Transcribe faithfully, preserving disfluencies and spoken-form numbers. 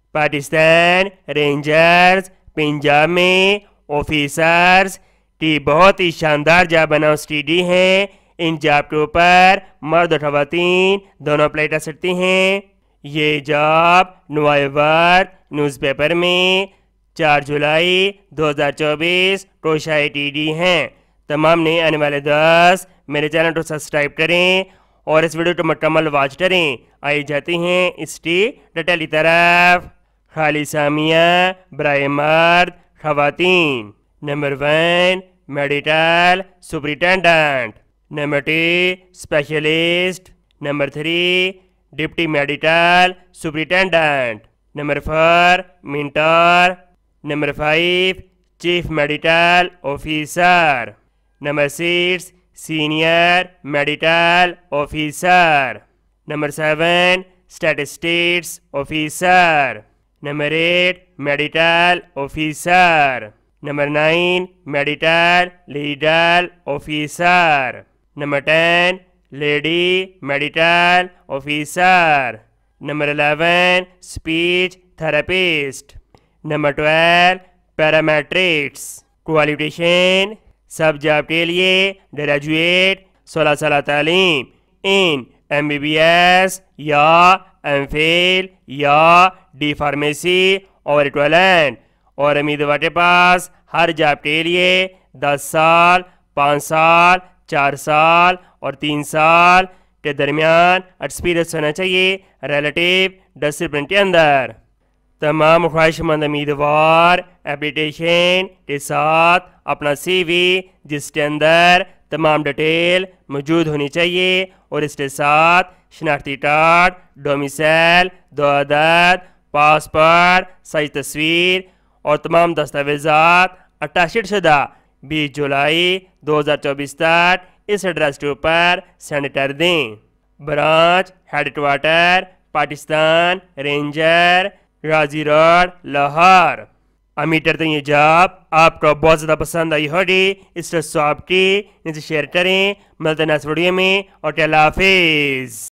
Pakistan rangers Punjab میں officers کی بہت ہی شاندار جاب اناؤنس ڈی ہیں. ان جاب کے اوپر مرد اور خواتین دونوں اپلائی کر سکتے ہیں. یہ جاب نوائے نیوز پیپر میں چار جولائی دو ہزار چوبیس کو شائع کی گئی ہیں. تمام نئے آنے والے دوست میرے چینل کو سبسکرائب کریں اور اس ویڈیو کو مکمل واچ کریں. آئی جاتے ہیں اس کی ڈیٹیل کی طرف. خالی سامیہ برائے مرد خواتین. Number one medical superintendent. Number two specialist. Number three deputy medical superintendent. Number four mentor. Number five chief medical officer. Number six senior medical officer. Number seven statistics officer. Number eight medical officer. Number nine medical legal officer. Number ten lady medical officer. Number eleven speech therapist. Number twelve paramedics. Qualification سب job کے لیے graduate سولہ سالہ تعلیم in M B B S یا M Phil یا D pharmacy اور equivalent, اور امیدوار کے پاس ہر جاب کے لیے دس سال پانچ سال چار سال اور تین سال کے درمیان ایکسپیرئنس ہونا چاہیے ریلیٹیو ڈسپلن کے اندر. تمام خواہش مند امیدوار اپلیکیشن کے ساتھ اپنا سی وی جس کے اندر تمام ڈیٹیل موجود ہونی چاہیے اور اس کے ساتھ شناختی کارڈ، ڈومیسائل، دو عدد، پاسپورٹ سائز تصویر اور تمام دستاویزات اٹیچڈ شدہ بیس جولائی دو ہزار چوبیس تک اس ایڈریس کے اوپر سینڈ کر دیں. Branch headquarter Pakistan ranger Ghazi road Lahore. امید کرتے ہیں یہ جاب آپ کو بہت زیادہ پسند آئی ہوگی. اس کو آپ کی اسے شیئر کریں. ملتے ہیں نیکسٹ ویڈیو میں اور اللہ حافظ.